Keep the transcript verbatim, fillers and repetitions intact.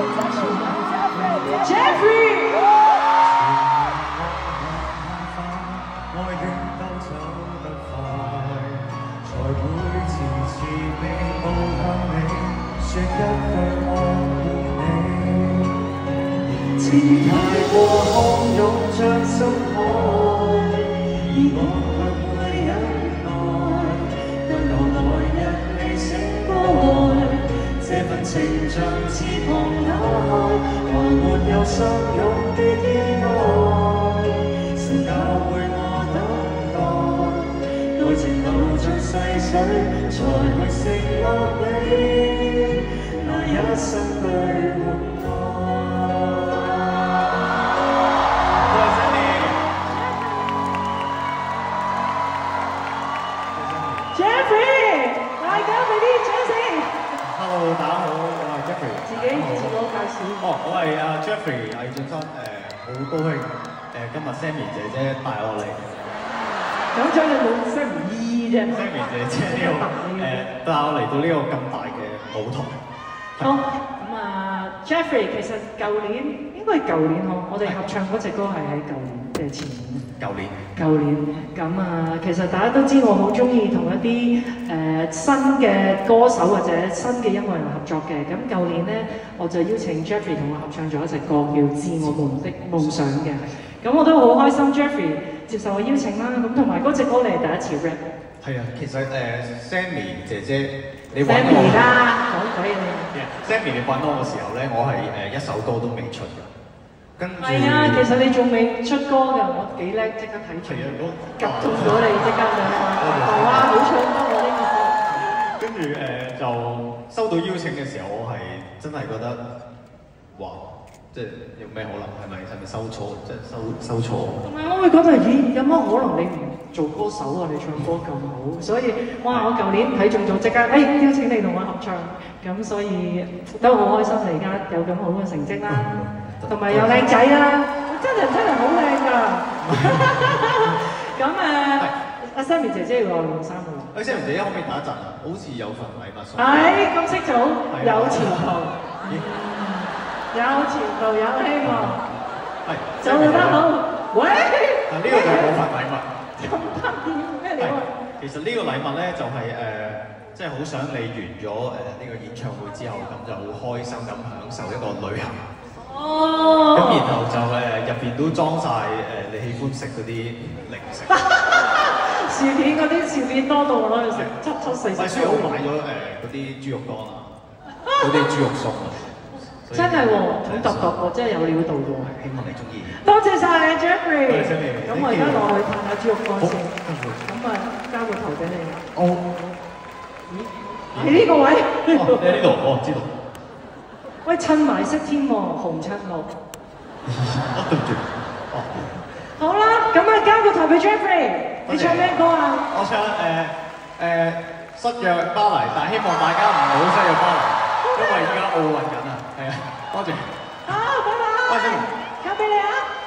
Jeffrey。 太過洶湧像深海，而我卻會忍耐，等到來日未醒過來，這份情像翅膀打開，還沒有相擁的意外，誰教會我等待？愛情流像細水，才會承諾你那一生對活愛。 Hello， 大家好，我係 Jeffrey。 自己自我介紹。 哦，我係阿 Jeffrey 魏俊生，誒好高興誒今日 Sammi 姐姐帶我嚟。 咁將你冇 Sammi 姨啫。 Sammi 姐姐呢個誒帶我嚟到呢個咁大嘅舞台。 好，咁啊 Jeffrey 其實舊年應該係舊年嗬，我哋合唱嗰隻歌係喺舊年即係前年。舊年。舊年。咁啊，其實大家都知我好中意同一啲誒、呃、新嘅歌手或者新嘅音樂人合作嘅。咁舊年咧，我就邀請 Jeffrey 同我合唱咗一隻歌叫《致我們的夢想》嘅。咁我都好開心 Jeffrey 接受我邀請啦。咁同埋嗰隻歌你係第一次 rap。係啊，其實誒、呃、Sammi 姐姐你揾我 Sammi 啦，講鬼你。Sammi 你揾我嘅時候咧，我係誒一首歌都未出㗎。係啊，其實你仲未出歌㗎，我幾叻，即刻睇住，及中咗你即刻就哇，好唱得喎呢個歌。跟住誒就收到邀請嘅時候，我係真係覺得哇，即係有咩可能？係咪係咪收錯？即係收收錯？同埋我會覺得咦，有乜可能你唔做歌手啊？你唱歌咁好，所以哇！我舊年睇中咗，即刻誒邀請你同我合唱，咁所以都好開心你而家有咁好嘅成績啦。同埋又靚仔啦，真係真係好靚㗎。咁誒，阿 Sammi 姐姐要我換衫喎。阿 Sammi 姐姐可唔可以打一陣啊？好似有份禮物送。係咁識做，有前途，有前途有希望。係做得好。喂！嗱呢個就係我份禮物。咁得意咩嚟㗎？其實呢個禮物咧就係誒，即係好想你完咗誒呢個演唱會之後，咁就好開心咁享受一個旅行。哦，咁然後就誒入邊都裝晒誒你喜歡食嗰啲零食，薯片嗰啲薯片多到我攞去食七七四十。雖然我買咗誒嗰啲豬肉乾啊，嗰啲豬肉餸啊，真係喎，好特別喎，真係有料到喎。希望你中意。多謝晒 Jeffrey。多謝你。咁我而家落去嘆下豬肉乾先。咁啊，交個頭俾你。哦。咦？喺呢個位？哦，喺呢度，我知道。喂，襯埋色添喎，紅襯綠。哦，對唔住。哦。好啦，咁啊，交個台俾 Jeffrey。你唱咩歌啊？我唱誒誒失約巴黎，但係希望大家唔好失約巴黎，因為而家奧運緊啊。係啊，多謝。好，拜拜。交俾你啊。